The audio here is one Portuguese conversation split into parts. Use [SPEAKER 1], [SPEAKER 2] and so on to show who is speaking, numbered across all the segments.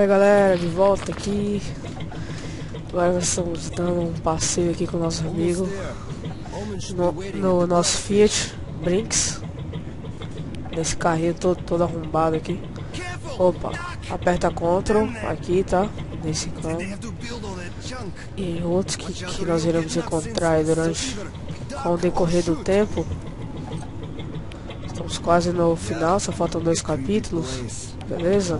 [SPEAKER 1] galera, de volta aqui. Agora nós estamos dando um passeio aqui com o nosso amigo no nosso Fiat Brinks. Nesse carrinho todo arrombado aqui. Opa, aperta Ctrl aqui, tá? Nesse canto. E outros que nós iremos encontrar aí com o decorrer do tempo. Estamos quase no final, só faltam 2 capítulos. Beleza?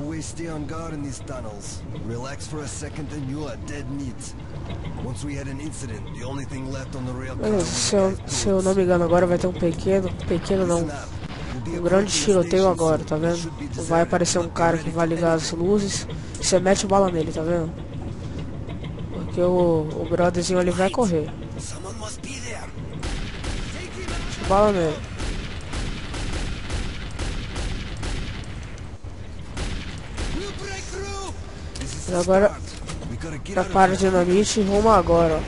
[SPEAKER 1] Beleza, se eu não me engano agora vai ter um pequeno não, um grande tiroteio agora, tá vendo? Vai aparecer um cara que vai ligar as luzes e você mete bala nele, tá vendo? Porque o brotherzinho ali vai correr. Mete bala nele. E agora prepara a dinamite e rumo agora,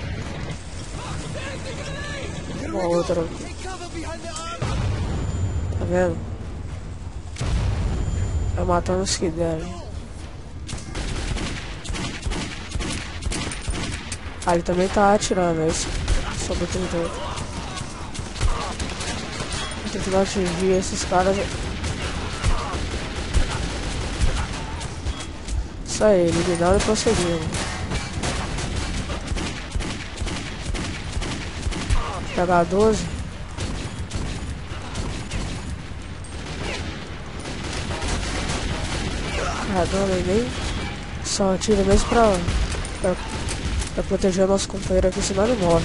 [SPEAKER 1] ó. Uma outra. Tá vendo? Vai matando os que derem. Ah, ele também tá atirando, é isso. Sobre 38. Tem que atingir esses caras. Isso aí, eliminado e prosseguindo. Pegar 12. Carregando aí, só atira mesmo pra proteger o nosso companheiro aqui, senão ele morre.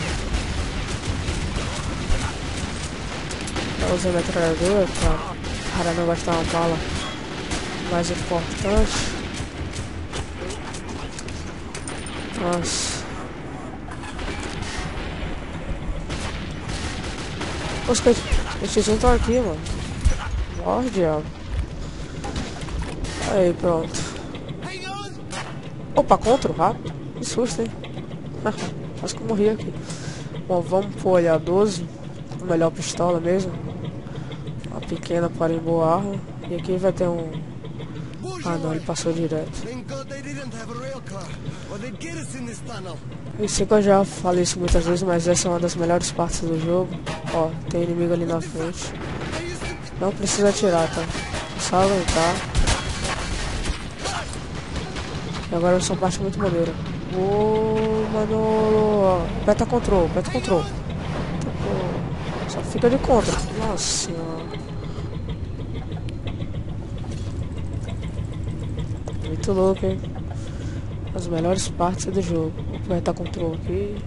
[SPEAKER 1] Tá usando a metralhadora para não gastar uma bala mais importante. Nossa. Os esses não estão aqui, mano. Morre, diabo. Aí, pronto. Opa, contra, rápido. Que susto, hein? Quase que eu morri aqui. Bom, vamos pro olhar 12. A melhor pistola mesmo. Uma pequena, porém boa arma. E aqui vai ter um... Ah não, ele passou direto. Eu sei que eu já falei isso muitas vezes, mas essa é uma das melhores partes do jogo. Ó, tem inimigo ali na frente. Não precisa atirar, tá? Só aguentar. E agora essa parte muito maneira. Ô, mano. Aperta Ctrl, aperta Ctrl. Só fica de contra. Nossa senhora. Muito louco, hein? As melhores partes do jogo. Vou apertar Ctrl aqui.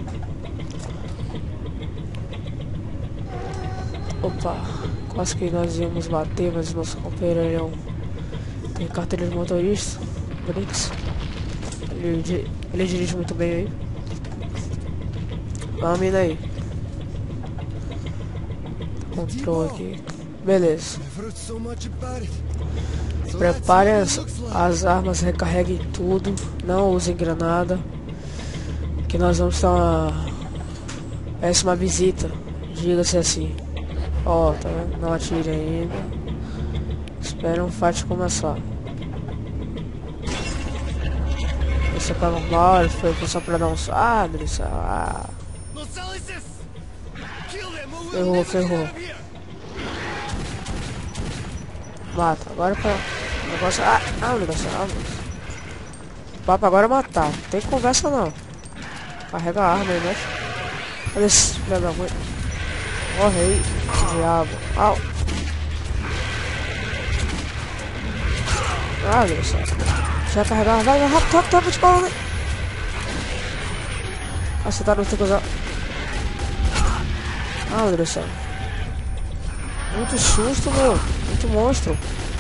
[SPEAKER 1] Opa, quase que nós íamos bater, mas nosso companheiro tem carteira de motorista. Brinks. Ele dirige muito bem aí. Dá uma mina aí. Ctrl aqui. Beleza. Prepare as armas, recarreguem tudo. Não usem granada. Que nós vamos ter uma péssima visita. Diga-se assim. Ó, tá vendo? Não atire ainda. Espera um fight começar. Esse é normal, ele foi só pra dar um... Ah, Melissa. Ah. Ferrou. Mata, agora pra... Negócio... o negócio... O papo agora é matar. Não tem conversa não. Carrega a arma aí, né? Olha esse filho da mãe. Morre aí, diabo. Au. Ah, Deus do céu. Já carregar, vai, rápido, de bala, né? Ah, você tá no tempo usar. Ah, meu Deus do céu. Muito susto, meu. Muito monstro.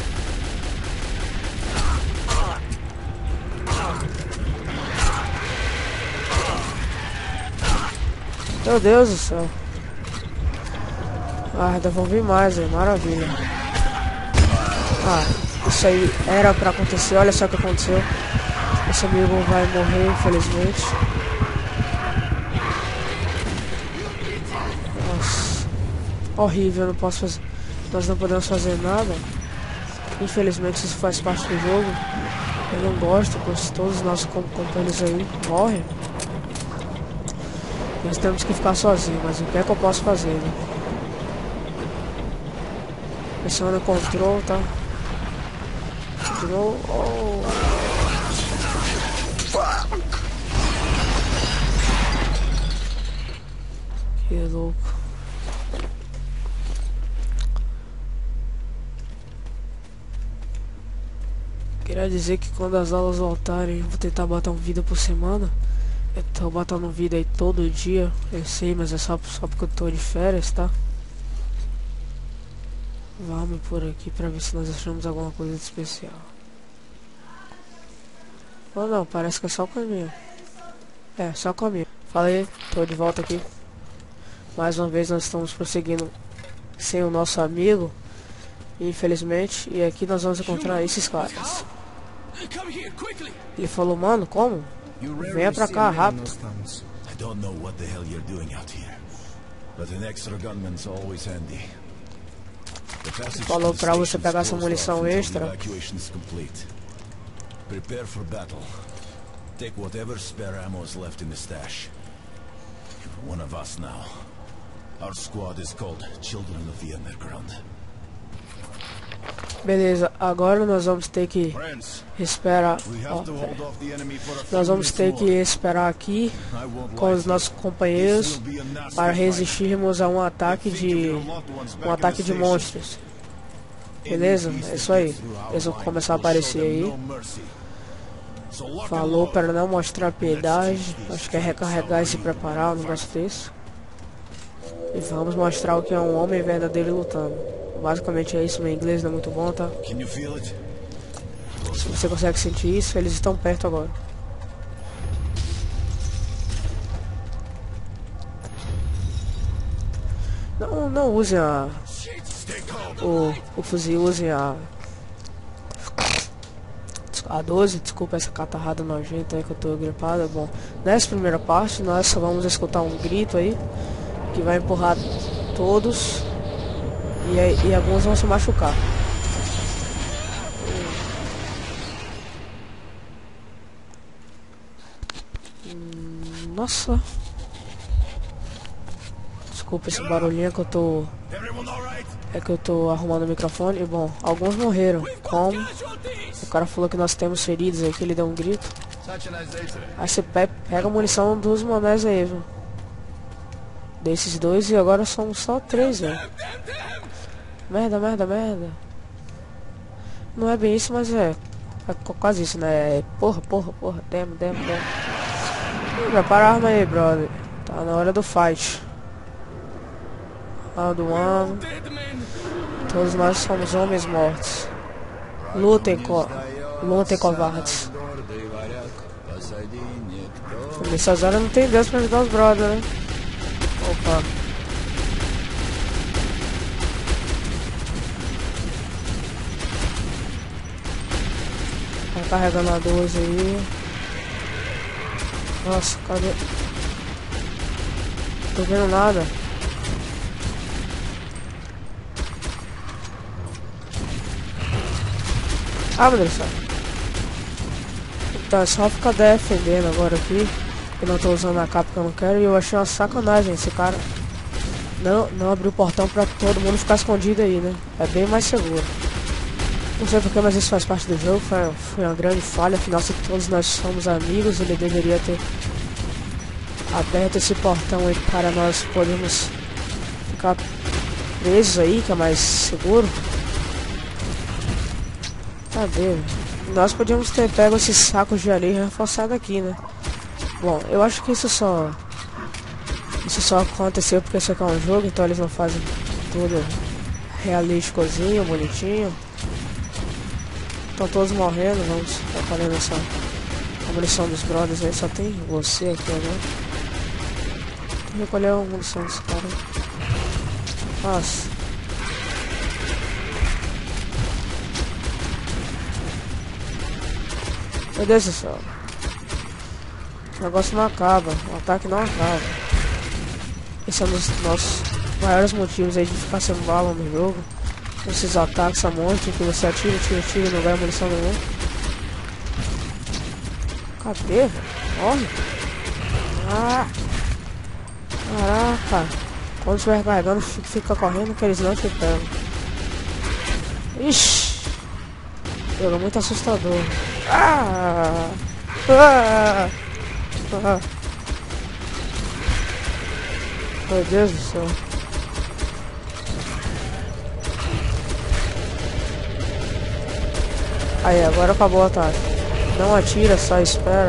[SPEAKER 1] Meu Deus do céu. Ah, ainda vão vir mais, hein? Maravilha. Ah, isso aí era pra acontecer. Olha só o que aconteceu. Esse amigo vai morrer, infelizmente. Nossa. Horrível, não posso fazer. Nós não podemos fazer nada. Infelizmente isso faz parte do jogo. Eu não gosto, pois todos os nossos companheiros aí morrem. Nós temos que ficar sozinhos, mas o que é que eu posso fazer, né? Pressiona o control, tá? De novo. Oh. Que louco. Queria dizer que quando as aulas voltarem, eu vou tentar botar um vídeo por semana. Eu tô botando um vídeo aí todo dia, eu sei, mas é só porque eu tô de férias, tá? Vamos por aqui pra ver se nós achamos alguma coisa de especial. Ou não, parece que é só o caminho. É, só o caminho. Falei, tô de volta aqui. Mais uma vez nós estamos prosseguindo sem o nosso amigo, infelizmente. E aqui nós vamos encontrar esses caras. Ele falou, mano, como? Venha pra cá, rápido.
[SPEAKER 2] I don't know what the hell you're doing out here, but an extra gunman's always handy.
[SPEAKER 1] Falou pra você pegar essa munição extra.
[SPEAKER 2] Prepare for battle. Take whatever spare ammo is left in the stash. You're one of us now. Our squad is called Children of the Underground.
[SPEAKER 1] Beleza, agora nós vamos ter que esperar. Nós vamos ter que esperar aqui com os nossos companheiros para resistirmos a um ataque de monstros. Beleza? É isso aí. Eles vão começar a aparecer aí. Falou para não mostrar piedade. Acho que é recarregar e se preparar, um negócio desse. E vamos mostrar o que é um homem verdadeiro lutando. Basicamente é isso, meu inglês não é muito bom, tá? Se você consegue sentir isso, eles estão perto agora. Não usem o fuzil, usem a 12, desculpa essa catarrada nojenta aí que eu tô gripada. Bom, nessa primeira parte nós só vamos escutar um grito aí que vai empurrar todos. E alguns vão se machucar. Nossa. Desculpa esse barulhinho que eu tô... É que eu tô arrumando o microfone. E bom, alguns morreram. Como? O cara falou que nós temos feridos aí, que ele deu um grito. Aí você pega a munição dos manés aí, viu? Desses dois e agora são só 3, velho. Merda. Não é bem isso, mas é quase isso, né? Porra. Damn. Prepara a arma aí, brother. Tá na hora do fight. Round 1. Todos nós somos homens mortos. Lutem, covardes. Nessas horas não tem Deus pra ajudar os brothers, né? Opa. Tá carregando a 12 aí. Nossa, cadê? Tô vendo nada. Ah, meu Deus do céu. Então é só ficar defendendo agora aqui. Eu não tô usando a capa que eu não quero. E eu achei uma sacanagem esse cara não abriu o portão pra todo mundo ficar escondido aí, né? É bem mais seguro. Não sei porquê, mas isso faz parte do jogo. Foi uma grande falha. Afinal, se todos nós somos amigos, ele deveria ter aberto esse portão aí para nós podermos ficar presos aí, que é mais seguro. Cadê? Nós podíamos ter pego esses sacos de areia e reforçado aqui, né? Bom, eu acho que isso só aconteceu porque isso aqui é um jogo, então eles não fazem tudo realísticozinho, bonitinho. Estão todos morrendo, vamos recolher a munição dos brothers aí, só tem você aqui agora. Tem que recolher a munição desse cara. Nossa. Meu Deus do céu. O negócio não acaba, o ataque não acaba. Esse é um dos nossos maiores motivos aí de ficar sem bala no jogo. Esses ataques a monte que você atira e não ganha munição nenhuma. Cadê? Morre. Ah. Caraca. Quando estiver carregando, fica correndo que eles não te pegam. Ixi. Jogo muito assustador. Ah. Ah. Ah. Meu Deus do céu. Aí, agora acabou o ataque. Não atira, só espera.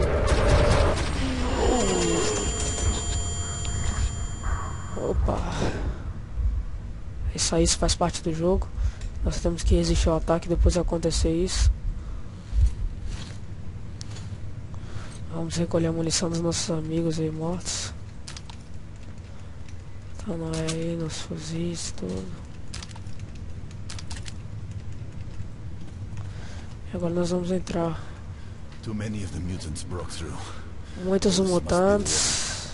[SPEAKER 1] Opa. Isso faz parte do jogo. Nós temos que resistir ao ataque depois de acontecer isso. Vamos recolher a munição dos nossos amigos aí mortos. Tá, não é aí, nos fuzis, tudo. E agora nós vamos entrar. Muitos mutantes.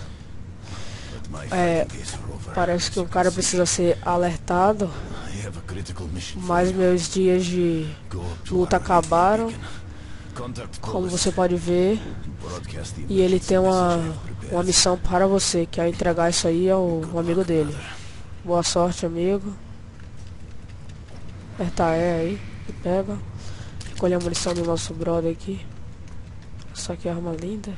[SPEAKER 1] Parece que o cara precisa ser alertado. Mas meus dias de luta acabaram, como você pode ver. E ele tem uma missão para você, que é entregar isso aí ao amigo dele. Boa sorte, amigo. Aperta E aí e pega. Recolher a munição do nosso brother aqui. Só que arma linda.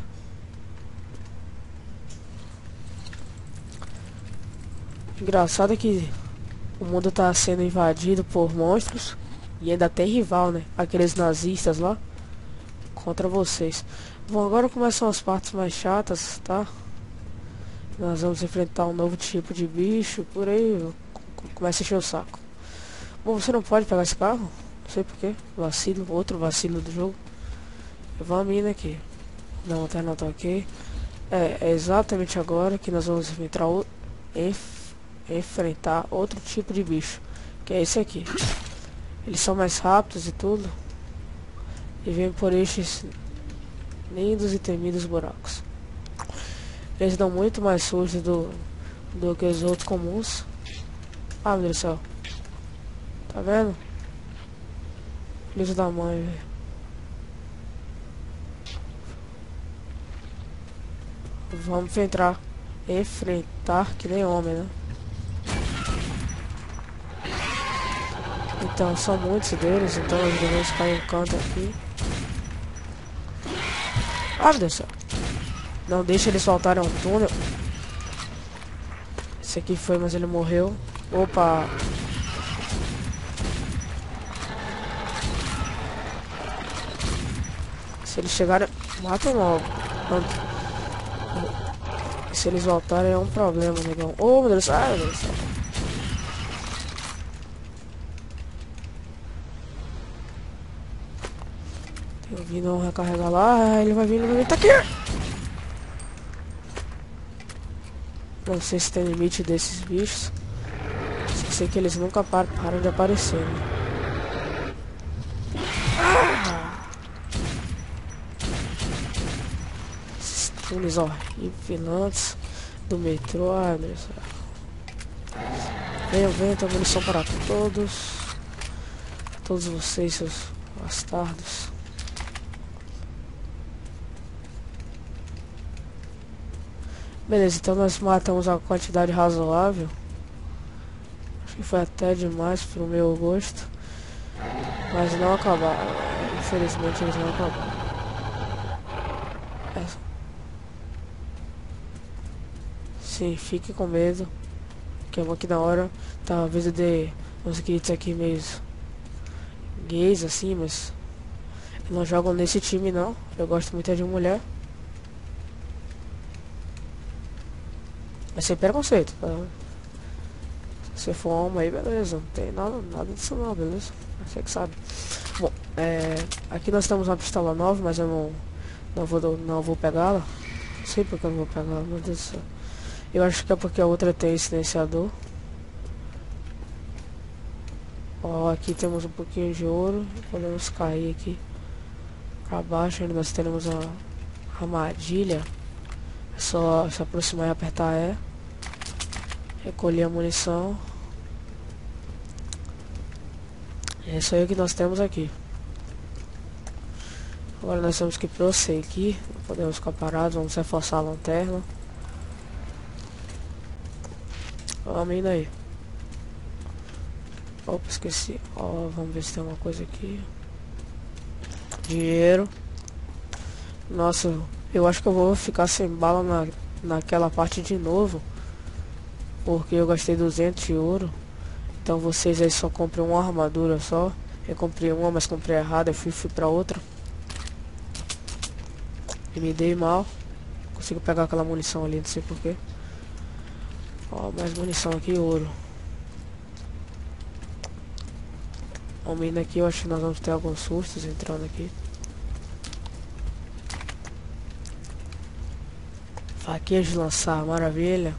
[SPEAKER 1] Engraçado é que o mundo tá sendo invadido por monstros. E ainda tem rival, né? Aqueles nazistas lá. Contra vocês. Bom, agora começam as partes mais chatas, tá? Nós vamos enfrentar um novo tipo de bicho. Por aí começa a encher o saco. Bom, você não pode pegar esse carro? Não sei porquê. Vacilo, outro vacilo do jogo. Eu vou a mina aqui. Não, a lanterna tá ok. É exatamente agora que nós vamos enfrentar outro tipo de bicho. Que é esse aqui. Eles são mais rápidos e tudo. E vêm por estes lindos e temidos buracos. Eles dão muito mais susto do que os outros comuns. Ah, meu Deus do céu. Tá vendo? Filho da mãe, velho. Vamos enfrentar que nem homem, né? Então, são muitos deles, então nós devemos ficar em um canto aqui. Ah, meu Deus do céu. Não deixa eles soltarem um túnel. Esse aqui foi, mas ele morreu. Opa. Se eles chegarem, matam logo. Se eles voltarem é um problema, negão. Oh, meu Deus do céu. Ai, meu Deus do céu. Eu vi não recarregar lá. Ele vai vir, tá aqui. Não sei se tem limite desses bichos. Só sei que eles nunca param de aparecer, né? Esses túneis horripilantes do metrô. Ai, meu Deus do céu. Venham, tem munição para todos. Todos vocês, seus bastardos. Beleza, então nós matamos a quantidade razoável. Acho que foi até demais pro meu gosto. Mas não acabaram. Infelizmente eles não acabaram. Sim, fique com medo. Que aqui na hora talvez eu dê uns gritos aqui meio gays assim, mas eu não jogo nesse time não. Eu gosto muito de mulher. Mas sem preconceito, tá? Se você for homem aí, beleza. Não tem nada disso não, beleza? Você que sabe. Bom, aqui nós temos uma pistola nova, mas eu não vou pegá-la. Não sei porque eu não vou pegá-la, meu Deus do céu. Eu acho que é porque a outra tem silenciador. Ó, aqui temos um pouquinho de ouro. Podemos cair aqui pra baixo. Ainda nós temos uma armadilha. É só se aproximar e apertar E. Recolher a munição. É isso aí que nós temos aqui. Agora nós temos que prosseguir. Não podemos ficar parados. Vamos reforçar a lanterna. Vamos indo aí. Opa, esqueci. Ó, vamos ver se tem uma coisa aqui. Dinheiro. Nossa, eu acho que eu vou ficar sem bala naquela parte de novo. Porque eu gastei 200 de ouro. Então vocês aí só compram uma armadura só. Eu comprei uma, mas comprei errado. Eu fui pra outra. E me dei mal. Consigo pegar aquela munição ali, não sei porquê. Ó, mais munição aqui, ouro. Vamos indo aqui, eu acho que nós vamos ter alguns sustos entrando aqui. Faquinha de lançar, maravilha.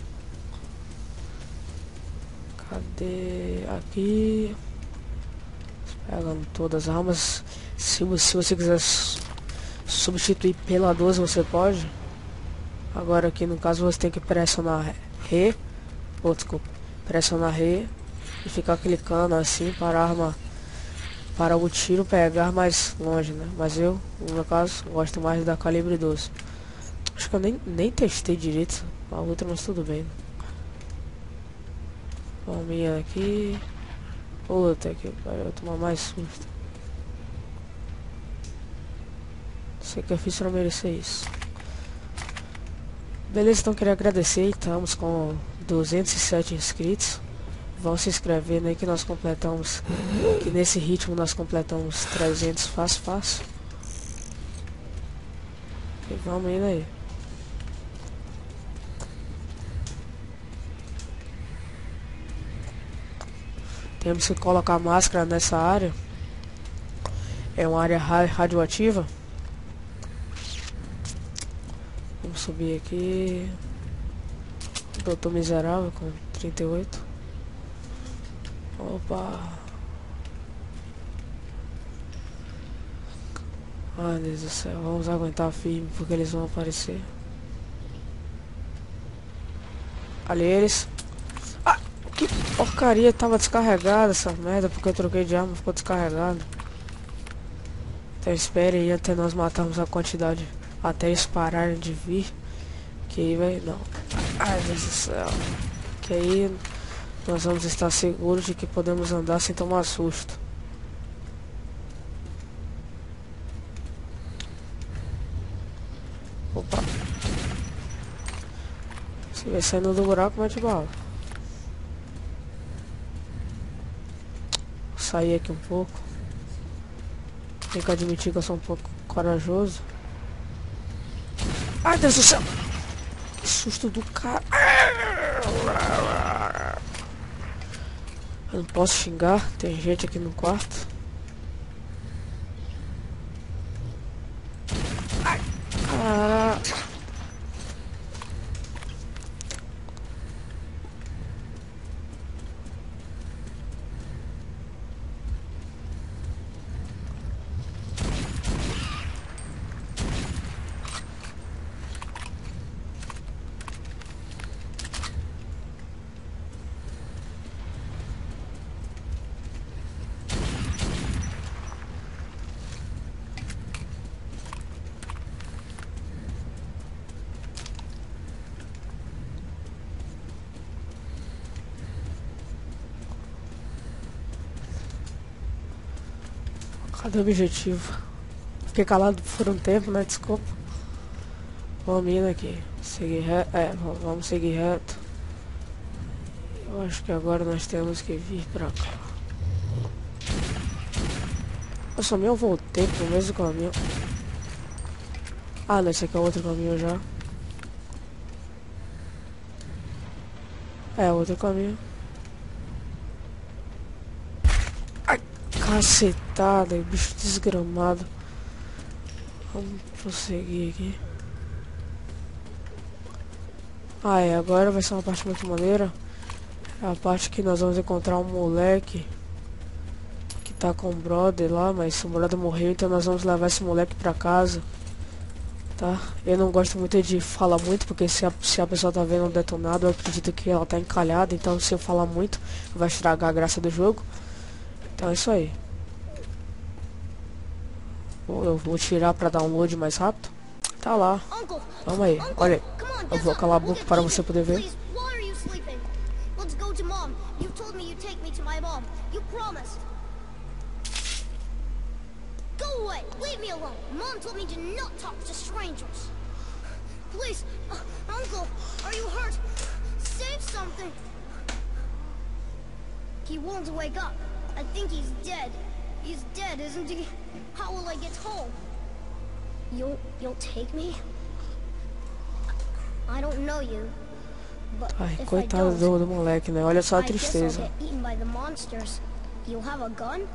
[SPEAKER 1] Cadê? Aqui. Pegando todas as armas. Se você quiser substituir pela 12, você pode. Agora aqui no caso você tem que pressionar R. Ou desculpa, pressionar R e ficar clicando assim para a arma, para o tiro pegar mais longe, né? Mas eu, no meu caso, gosto mais da calibre 12. Acho que eu nem testei direito a outra, mas tudo bem. Vamos ir aqui. Outra aqui, para eu tomar mais susto. Sei que eu fiz pra merecer isso. Beleza, então queria agradecer. Estamos com 207 inscritos. Vão se inscrevendo aí que nós completamos. Que nesse ritmo nós completamos 300 fácil. E vamos indo aí. Temos que colocar máscara nessa área. É uma área radioativa. Vamos subir aqui. Doutor miserável com 38. Opa. Ai, Deus do céu. Vamos aguentar firme porque eles vão aparecer. Ali eles. Ah, que porcaria. Tava descarregada essa merda porque eu troquei de arma, ficou descarregado. Então espere aí até nós matarmos a quantidade. Até eles pararem de vir. Que aí vai. Não. Ai, Deus do céu. Que aí nós vamos estar seguros de que podemos andar sem tomar susto. Opa. Se vai saindo do buraco, mete bala. Vou sair aqui um pouco. Tenho que admitir que eu sou um pouco corajoso. Ai, Deus do céu! Que susto do cara! Eu não posso xingar, tem gente aqui no quarto. Ai, caraca! Cadê o objetivo? Fiquei calado por um tempo, né? Desculpa. Vamos indo aqui. Seguir reto. Vamos seguir reto. Eu acho que agora nós temos que vir pra cá. Nossa, eu voltei pro mesmo caminho. Ah, não, esse aqui é outro caminho já. É, outro caminho. Ai, cacetada, bicho desgramado. Vamos prosseguir aqui. Ah, é, agora vai ser uma parte muito maneira. É a parte que nós vamos encontrar um moleque que tá com o brother lá, mas o brother morreu, então nós vamos levar esse moleque pra casa. Tá? Eu não gosto muito de falar muito, porque se a pessoa tá vendo um detonado, eu acredito que ela tá encalhada, então se eu falar muito, vai estragar a graça do jogo. Então é isso aí. Eu vou tirar pra download mais rápido. Tá lá.
[SPEAKER 3] Uncle,
[SPEAKER 1] Vamos aí, olha aí.
[SPEAKER 3] come on,
[SPEAKER 1] Eu
[SPEAKER 3] get
[SPEAKER 1] vou
[SPEAKER 3] up.
[SPEAKER 1] calar a
[SPEAKER 3] We'll
[SPEAKER 1] boca
[SPEAKER 3] get
[SPEAKER 1] para
[SPEAKER 3] eating.
[SPEAKER 1] você poder ver.
[SPEAKER 3] Please, why are you sleeping? Let's go to Mom. You told me you'd take me to my mom. You promised. Go away. Leave me alone. Mom told me to not talk to strangers. Please, Uncle, are you hurt? Say something. He won't wake up. I think he's dead. He's dead, isn't he? How will I get home? You'll take me? I don't know you. But
[SPEAKER 1] Ai,
[SPEAKER 3] if I
[SPEAKER 1] coitado
[SPEAKER 3] don't,
[SPEAKER 1] do moleque, né? Olha só a
[SPEAKER 3] I guess I'll
[SPEAKER 1] tristeza.
[SPEAKER 3] get eaten by the monsters. You have a gun?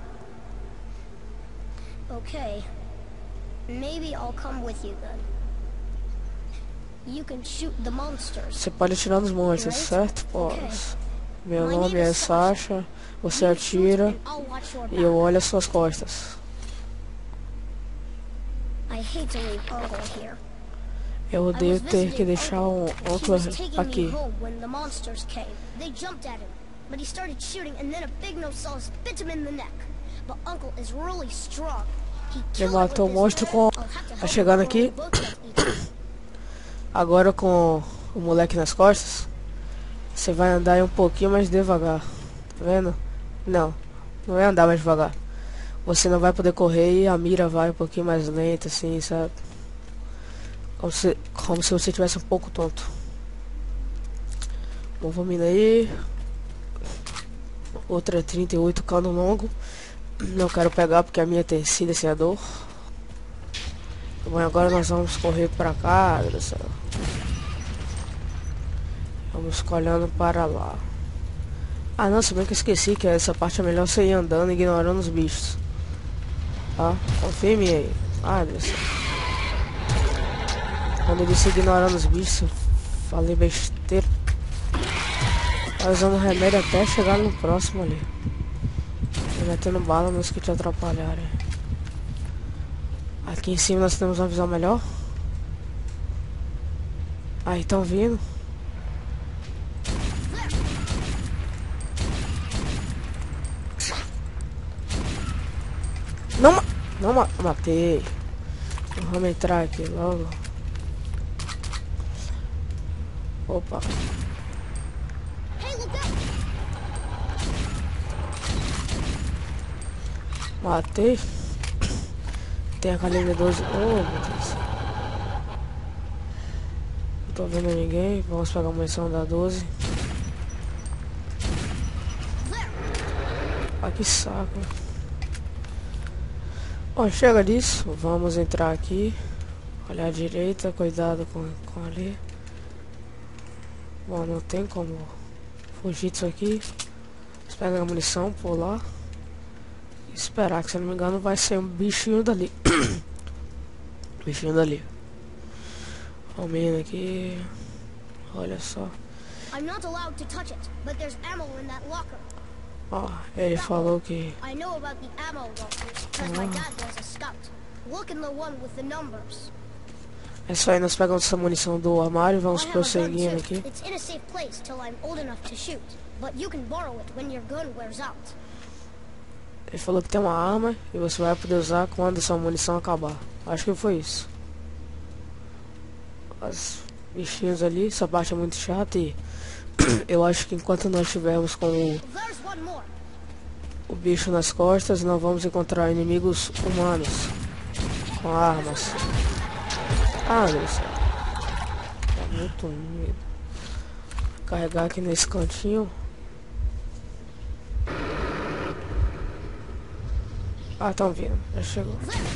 [SPEAKER 3] Okay. Maybe I'll come with you then. You can shoot the monsters.
[SPEAKER 1] Você pode atirar nos monstros, certo? Pode. Meu nome é Sasha. Você
[SPEAKER 3] You shoot
[SPEAKER 1] atira
[SPEAKER 3] and I'll watch your
[SPEAKER 1] e eu
[SPEAKER 3] back.
[SPEAKER 1] olho as suas costas.
[SPEAKER 3] I hate to leave Uncle here.
[SPEAKER 1] Eu
[SPEAKER 3] I was
[SPEAKER 1] odeio ter que
[SPEAKER 3] visiting
[SPEAKER 1] deixar o
[SPEAKER 3] He
[SPEAKER 1] Uncle
[SPEAKER 3] was taking me
[SPEAKER 1] aqui.
[SPEAKER 3] home when the monsters came. They jumped at him, but he started shooting, and then a big Nosaurus bit him in the neck. But Uncle is really strong. He
[SPEAKER 1] Ele
[SPEAKER 3] killed it
[SPEAKER 1] matou o
[SPEAKER 3] with his
[SPEAKER 1] monstro
[SPEAKER 3] knife.
[SPEAKER 1] com...
[SPEAKER 3] I'll have to
[SPEAKER 1] Tá
[SPEAKER 3] help
[SPEAKER 1] chegando
[SPEAKER 3] him or
[SPEAKER 1] aqui.
[SPEAKER 3] we'll both get eaten.
[SPEAKER 1] Agora com o moleque nas costas, você vai andar aí um pouquinho mais devagar. Tá vendo? Não, não é andar mais devagar. Você não vai poder correr e a mira vai um pouquinho mais lenta, assim, sabe? Como se você tivesse um pouco tonto. Bom, vamos indo aí. Outra 38 cano longo. Não quero pegar porque a minha tem silenciador. Bom, agora nós vamos correr pra cá, olha só. Vamos olhando para lá. Ah não, se bem que eu esqueci que essa parte é melhor você ir andando e ignorando os bichos. Tá? Confia em mim aí. Ah, olha só. Quando eu disse ignorando os bichos, falei besteira. Tá usando remédio até chegar no próximo ali. E metendo bala nos que te atrapalharem. Aqui em cima nós temos uma visão melhor. Aí, estão vindo. Não matei. Vamos entrar aqui logo. Opa.
[SPEAKER 3] Hey, look out!
[SPEAKER 1] Matei. Tem a calibre 12. Oh, meu Deus. Não tô vendo ninguém. Vamos pegar a munição da 12. Ah, que saco. Bom, chega disso. Vamos entrar aqui. Olhar à direita. Cuidado com ali. Bom, não tem como fugir disso aqui. Vamos pegar a munição, pular. Esperar, que se eu não me engano vai ser um bichinho dali. Bichinho dali. Vamos indo aqui. Olha só.
[SPEAKER 3] I'm not allowed to touch it, but there's ammo in that locker.
[SPEAKER 1] Ó, ele falou que...
[SPEAKER 3] I know about the ammo locker, because my dad was a scout. Look in the one with the numbers.
[SPEAKER 1] É só aí, nós pegamos essa munição do armário e vamos
[SPEAKER 3] I have a gun
[SPEAKER 1] prosseguindo
[SPEAKER 3] too.
[SPEAKER 1] aqui.
[SPEAKER 3] It's in a safe place till I'm old enough to shoot, but you can borrow it when your gun wears out.
[SPEAKER 1] Ele falou que tem uma arma e você vai poder usar quando sua munição acabar. Acho que foi isso. Os bichinhos ali, essa parte é muito chata e eu acho que enquanto nós estivermos com
[SPEAKER 3] There's one more.
[SPEAKER 1] o bicho nas costas, não vamos encontrar inimigos humanos com armas. Ah, olha só. Tá muito medo. Carregar aqui nesse cantinho. Ah, estão vindo. Já chegou.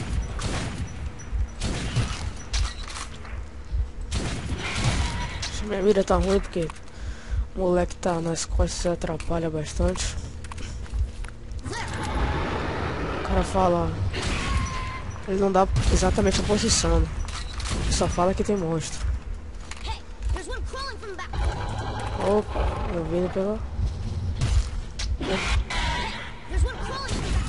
[SPEAKER 1] Minha mira tá ruim porque o moleque tá nas costas e atrapalha bastante. O cara fala... Ele não dá exatamente a posição, né? Ele só fala que tem monstro.
[SPEAKER 3] Hey, there's one crawling from the back.
[SPEAKER 1] Opa, eu vim pegar.
[SPEAKER 3] There's one crawling from the back.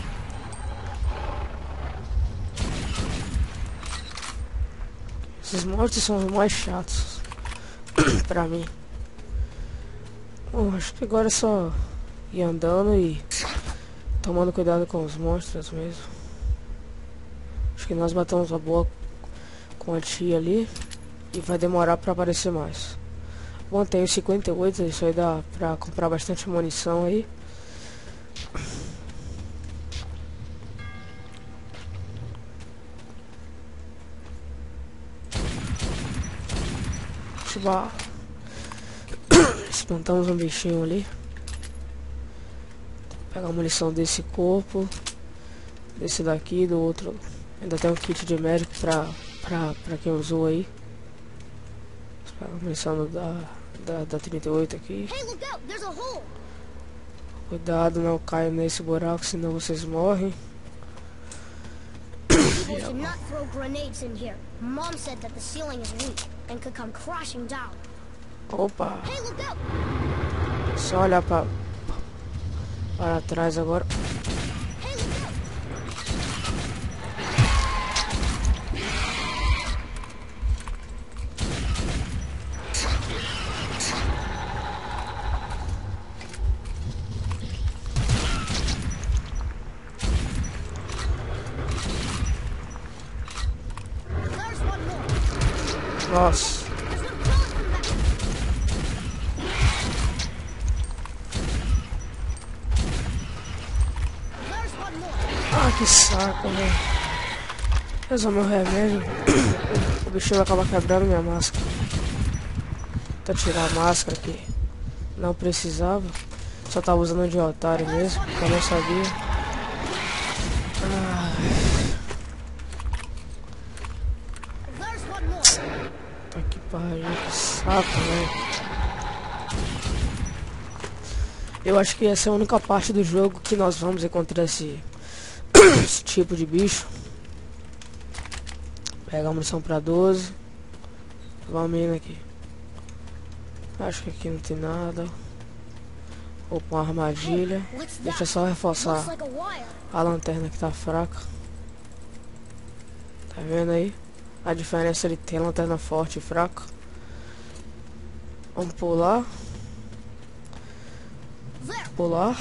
[SPEAKER 1] Esses monstros são os mais chatos pra mim. Bom, acho que agora é só ir andando e tomando cuidado com os monstros mesmo. Acho que nós matamos uma boa quantia ali. E vai demorar pra aparecer mais. Bom, tenho 58, isso aí dá pra comprar bastante munição aí. Espantamos um bichinho ali. Pegar a munição desse corpo, desse daqui, do outro. Ainda tem um kit de médico pra quem usou aí. Pegar a munição da 38 aqui. Cuidado, não caia nesse buraco, senão vocês morrem.
[SPEAKER 3] Do not throw grenades in here. Mom said that the ceiling is weak and could come crashing down.
[SPEAKER 1] Opa!
[SPEAKER 3] Hey, look out!
[SPEAKER 1] Só olhar para trás agora.
[SPEAKER 3] Hey, look out! There's one more.
[SPEAKER 1] Nossa! Ah, que saco, velho. Usar meu remédio. O bichinho vai acabar quebrando minha máscara. Vou tirar a máscara aqui. Não precisava. Só tava usando de otário mesmo, porque eu não sabia. Tá que pariu, que saco, velho. Eu acho que essa é a única parte do jogo que nós vamos encontrar esse tipo de bicho. Pega a munição pra 12. Vamos indo aqui. Acho que aqui não tem nada. Opa, uma armadilha. Deixa eu só reforçar a lanterna que tá fraca. Tá vendo aí? A diferença de ter lanterna forte e fraca. Vamos pular. Pular.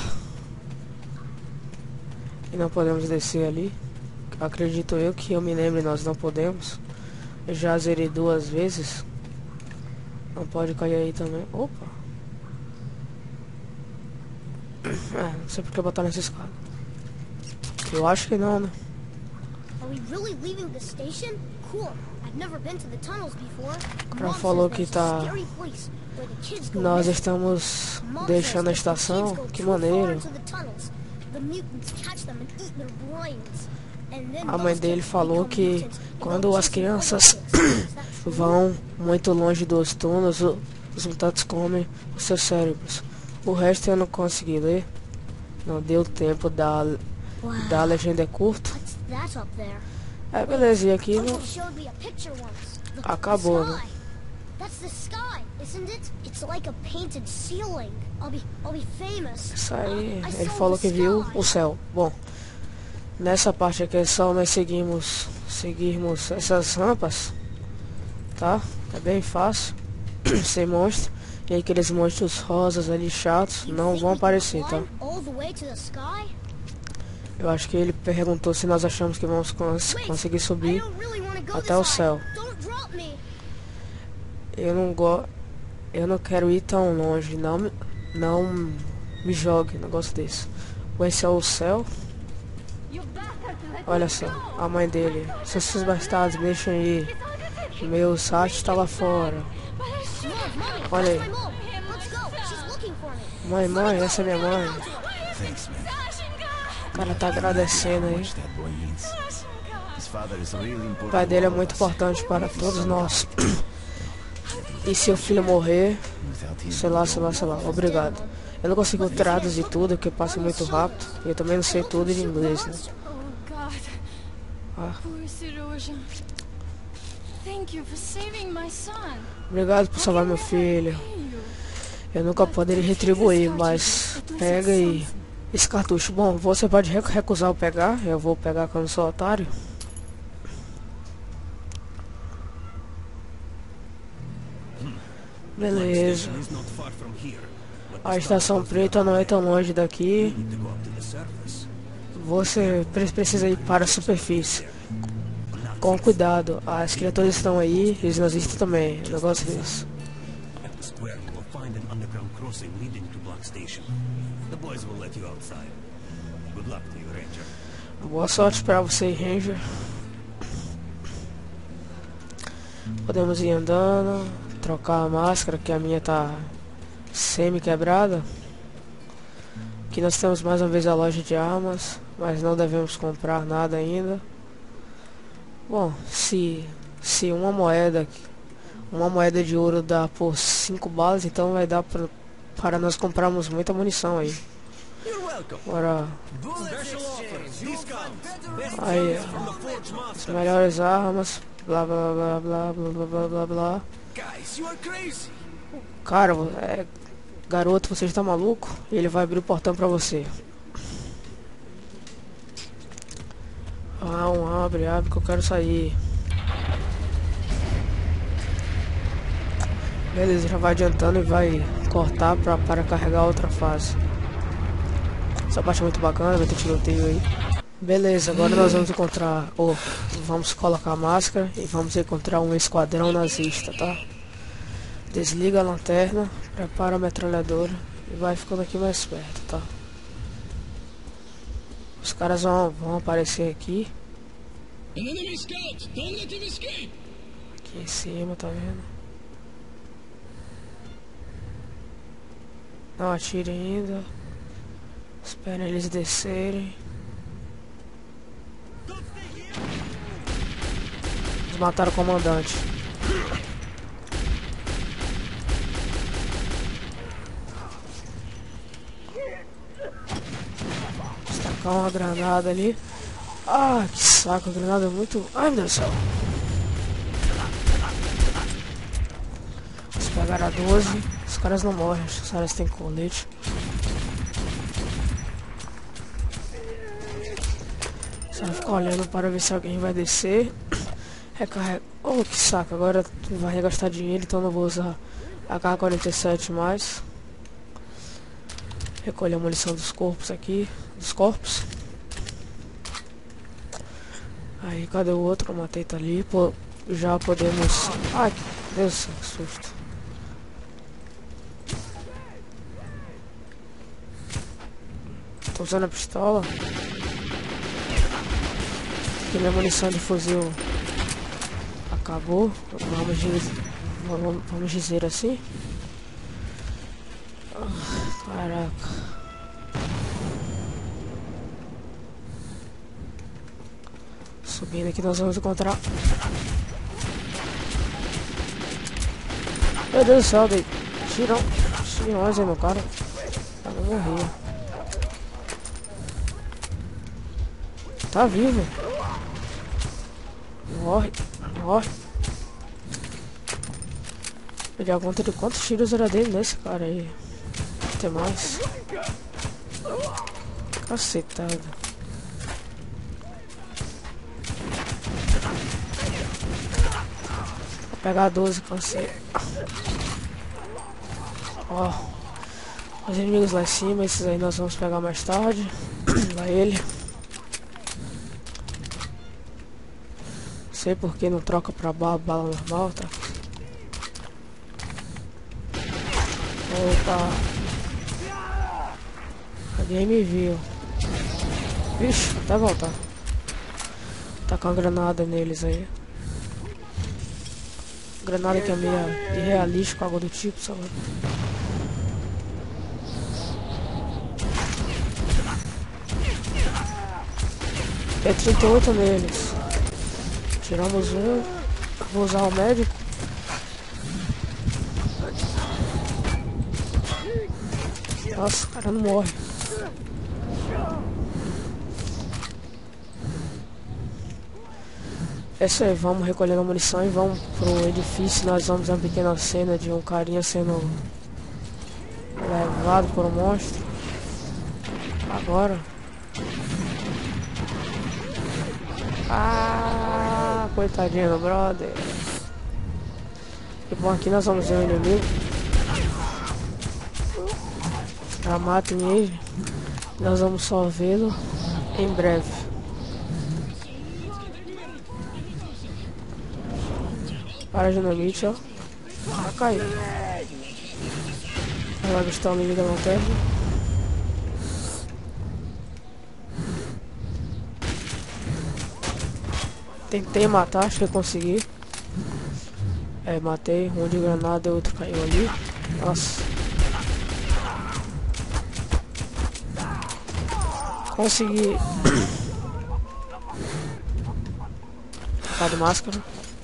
[SPEAKER 1] E não podemos descer ali. Acredito eu que eu me lembre, nós não podemos. Eu já zerei 2 vezes. Não pode cair aí também. Opa. Não sei porque botar nessa escada. Eu acho que não, né? O cara falou que tá... Nós estamos deixando a estação. Que maneiro. A mãe dele falou que quando as crianças vão muito longe dos túneis, os mutantes comem os seus cérebros. O resto eu não consegui ler. Não deu tempo da legenda é curta. É, beleza, e aqui não... Acabou, né? Isso aí, ele falou que viu o céu. Bom, nessa parte aqui é só nós seguirmos essas rampas, tá? É bem fácil, sem monstro. E aí aqueles monstros rosas ali chatos não vão aparecer, tá? Eu acho que ele perguntou se nós achamos que vamos conseguir subir até o céu. Eu não quero ir tão longe, não me jogue um negócio desse. Esse é o céu. Olha só, a mãe dele. Seus bastardos, deixam aí. Meu site está lá fora. Olha aí. Mãe, essa é minha mãe. O cara tá agradecendo aí. O pai dele é muito importante para todos nós. E se o filho morrer, sei lá. Obrigado. Eu não consigo traduzir tudo, porque passa muito rápido. E eu também não sei tudo de inglês, né? Obrigado por salvar meu filho. Eu nunca poderia retribuir, mas pega aí esse cartucho. Bom, você pode recusar o pegar. Eu vou pegar quando sou otário. Beleza. A estação preta não é tão longe daqui. Você precisa ir para a superfície. Com cuidado, as criaturas estão aí e os nazistas também. O negócio disso.
[SPEAKER 4] At the square, you will find an underground crossing leading to Block Station. The boys will let you outside. Good luck to you, Ranger.
[SPEAKER 1] Boa sorte pra você, Ranger. Podemos ir andando, trocar a máscara, que a minha tá semi-quebrada. Aqui nós temos mais uma vez a loja de armas, mas não devemos comprar nada ainda. Bom, se uma moeda de ouro dá por 5 balas, então vai dar para nós comprarmos muita munição aí. Bora. Aí, as melhores armas, blá blá blá blá blá blá blá blá. Cara, garoto, você está maluco? Ele vai abrir o portão pra você. Ah, abre que eu quero sair. Beleza, já vai adiantando e vai cortar para carregar outra fase. Essa parte é muito bacana, vai ter tiroteio aí. Beleza, agora nós vamos encontrar, vamos colocar a máscara e vamos encontrar um esquadrão nazista, tá? Desliga a lanterna, prepara a metralhadora e vai ficando aqui mais perto, tá? Os caras vão aparecer aqui. Aqui em cima, tá vendo? Não atire ainda. Espera eles descerem. Eles mataram o comandante. Tacar uma granada ali. Ah, que saco, a granada é muito... Ai, meu Deus do céu. Vamos pegar a 12. Os caras não morrem, os caras têm colete. Só ficar olhando para ver se alguém vai descer. Recarrega. Oh, que saco, agora vai gastar dinheiro, então não vou usar a AK-47 mais. Recolher a munição dos corpos aqui. Dos corpos. Aí, cadê o outro? Eu matei, tá ali. Pô, já podemos... Ai, Deus do céu, que susto. Tô usando a pistola. Aqui minha munição de fuzil acabou. Vamos dizer assim. Caraca. Subindo aqui nós vamos encontrar... Meu Deus do céu, dei tirões aí no cara. Eu não morria. Tá vivo. Morre. Peguei a conta de quantos tiros era dele nesse cara aí. Tem mais. Cacetada. Vou pegar a 12, cansei. Ó. Os inimigos lá em cima, esses aí nós vamos pegar mais tarde. Lá ele. Sei porque não troca pra bala normal, tá? Opa! Alguém me viu. Vixe, até voltar. Tá com uma granada neles aí. Granada que é meio irrealística, algo do tipo, sabe? É 38 neles. Tiramos um. Vou usar o médico. Nossa, o cara não morre. É isso aí, vamos recolhendo a munição e vamos pro edifício. Nós vamos ver uma pequena cena de um carinha sendo levado por um monstro. Agora. Ah, coitadinho do brother. E bom, aqui nós vamos ver o inimigo. Já matem ele. Nós vamos só vê-lo em breve. Para dinamite, ó. Vai cair. Ela está ali da lanterna. Tentei matar, acho que eu consegui. É, matei. Um de granada e outro caiu ali. Nossa. Consegui. Tá de máscara.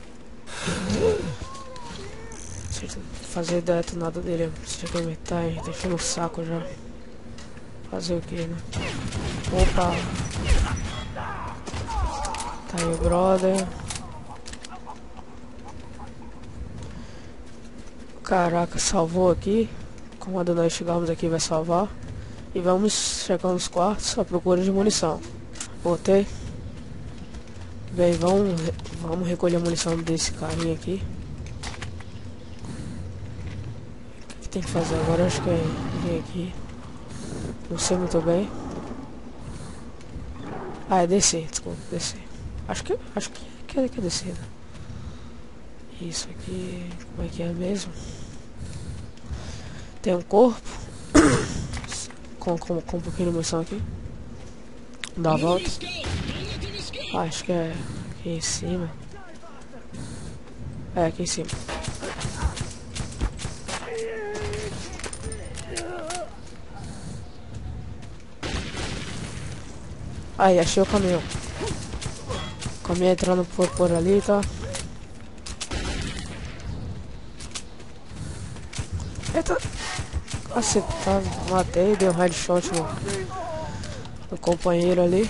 [SPEAKER 1] Fazer detonada dele. Deixa eu ver, tá aí, deixa no saco já. Fazer o que, né? Opa! Tá aí o brother. Caraca, salvou aqui. Quando nós chegarmos aqui vai salvar. E vamos chegar nos quartos à procura de munição. Voltei. Bem, vamos recolher a munição desse carinha aqui. O que tem que fazer agora? Acho que é vir aqui. Não sei muito bem. Ah, é descer, desculpa, descer. Acho que é descer, né? Isso aqui, como é que é mesmo? Tem um corpo. com um pouquinho de munição aqui. Dá a volta. Ah, acho que é aqui em cima. É, aqui em cima. Aí, achei o caminhão. O caminhão entrando por ali, tá? Eita! Cacetado, matei, dei um headshot no companheiro ali.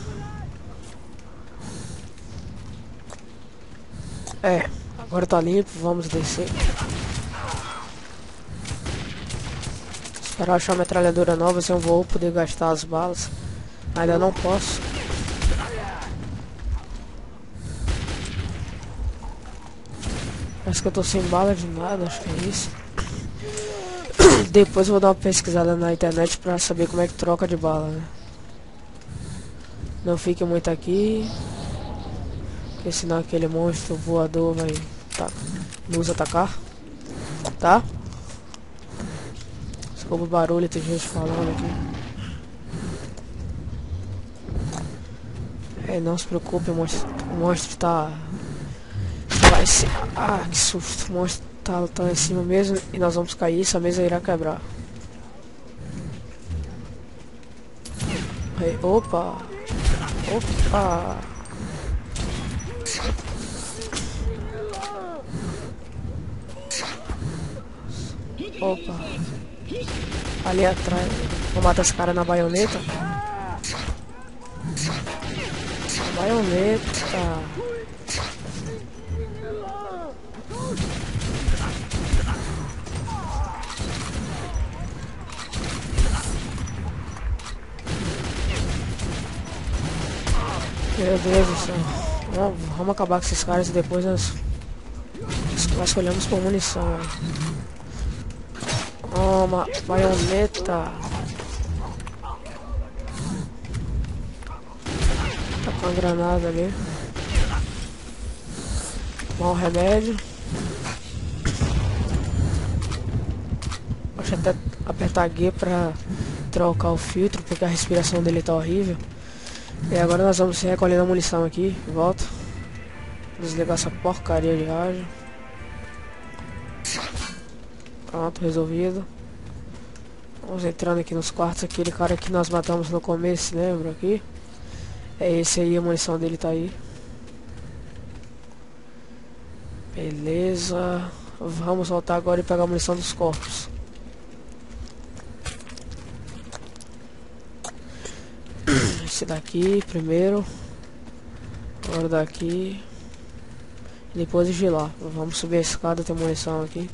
[SPEAKER 1] É, agora tá limpo, vamos descer. Esperar achar uma metralhadora nova, se eu vou poder gastar as balas. Ainda não posso. Parece que eu tô sem bala de nada, acho que é isso. Depois eu vou dar uma pesquisada na internet pra saber como é que troca de bala, né? Não fique muito aqui, porque senão aquele monstro voador vai nos atacar, tá? Desculpa o barulho, tem gente falando aqui. É, não se preocupe, o monstro tá lá em cima. Ah, que susto, o monstro tá lá em cima mesmo e nós vamos cair, essa mesa irá quebrar. Aí, opa! Opa! Opa! Ali atrás, vou matar esse cara na baioneta. Baioneta. Meu Deus do céu. Vamos acabar com esses caras e depois nós escolhemos por munição. Toma, baioneta. Tá com a granada ali. Tomar um remédio. Deixa eu até apertar G pra trocar o filtro, porque a respiração dele tá horrível. E agora nós vamos recolhendo a munição aqui. Volta. Desligar essa porcaria de rádio. Pronto, resolvido. Vamos entrando aqui nos quartos. Aquele cara que nós matamos no começo, lembra aqui? É esse aí, a munição dele tá aí. Beleza. Vamos voltar agora e pegar a munição dos corpos. Esse daqui primeiro. Agora daqui. E depois de lá. Vamos subir a escada, tem munição aqui.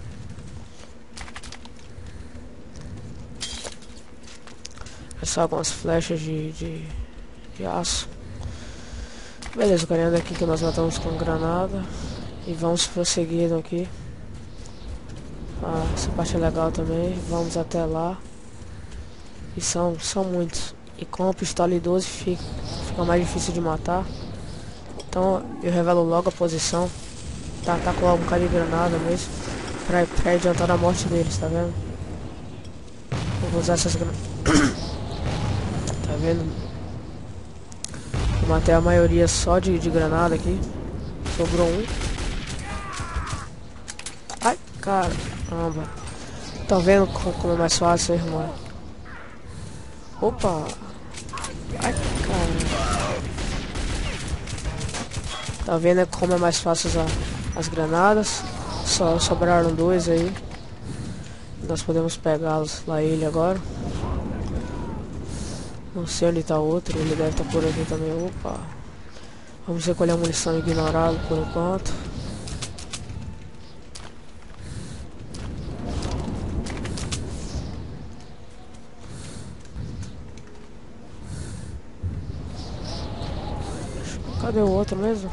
[SPEAKER 1] Só algumas flechas de aço. Beleza, o carinha daqui que nós matamos com granada. E vamos prosseguindo aqui. Ah, essa parte é legal também. Vamos até lá. E são muitos. E com a pistola 12 fica mais difícil de matar. Então eu revelo logo a posição. tá com um bocado de granada mesmo. Pra adiantar a morte deles, tá vendo? Eu vou usar essas granadas. Tá vendo? Eu matei a maioria só de granada aqui. Sobrou um. Ai, caramba. Tá vendo como é mais fácil, irmão? Opa! Ai, caramba. Tá vendo como é mais fácil usar as granadas? Só sobraram dois aí. Nós podemos pegá-los lá ele agora. Não sei onde tá o outro, ele deve estar por aqui também. Opa! Vamos recolher a munição ignorada por enquanto. Cadê o outro mesmo?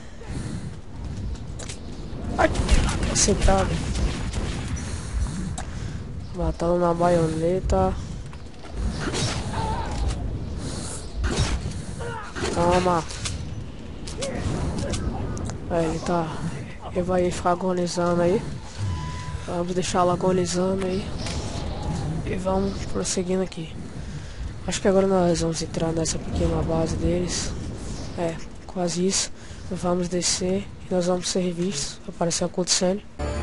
[SPEAKER 1] Ai, acertado. Matando na baioneta. Toma. Ele vai ficar agonizando aí. Vamos deixá-lo agonizando aí. E vamos prosseguindo aqui. Acho que agora nós vamos entrar nessa pequena base deles. É, quase isso. Vamos descer e nós vamos ser vistos. Aparecer acontecendo.